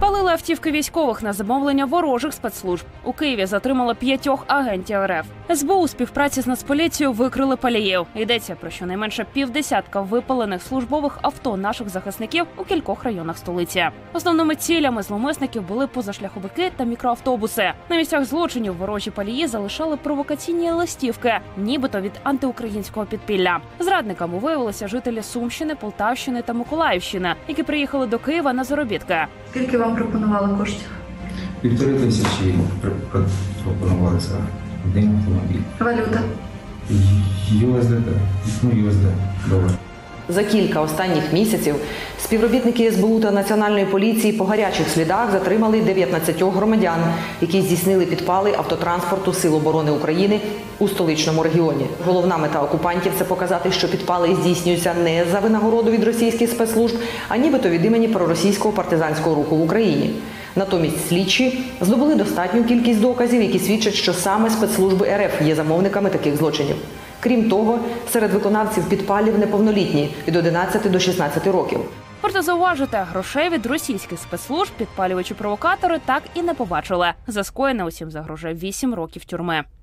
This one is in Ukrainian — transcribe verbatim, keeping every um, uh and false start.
Палили автівки військових на замовлення ворожих спецслужб. У Києві затримали п'ятьох агентів РФ. ес бе у у співпраці з Нацполіцією викрили паліїв. Йдеться про щонайменше півдесятка випалених службових авто наших захисників у кількох районах столиці. Основними цілями зловмисників були позашляховики та мікроавтобуси. На місцях злочинів ворожі палії залишали провокаційні листівки, нібито від антиукраїнського підпілля. Зрадниками виявилися жителі Сумщини, Полтавщини та Миколаївщини, які приїхали до Києва на заробітки. Скільки вам пропонували коштів? Півтори тисячі пропонували за один автомобіль. Валюта? ю ес ді, ну ю ес ді, долар. За кілька останніх місяців співробітники ес бе у та Національної поліції по гарячих слідах затримали дев'ятнадцять громадян, які здійснили підпали автотранспорту Сил оборони України у столичному регіоні. Головна мета окупантів – це показати, що підпали здійснюються не за винагороду від російських спецслужб, а нібито від імені проросійського партизанського руху в Україні. Натомість слідчі здобули достатню кількість доказів, які свідчать, що саме спецслужби ер еф є замовниками таких злочинів. Крім того, серед виконавців підпалів неповнолітні – від одинадцяти до шістнадцяти років. Варто зауважити, грошей від російських спецслужб підпалювачі-провокатори так і не побачили. За скоєне усім загрожує вісім років тюрми.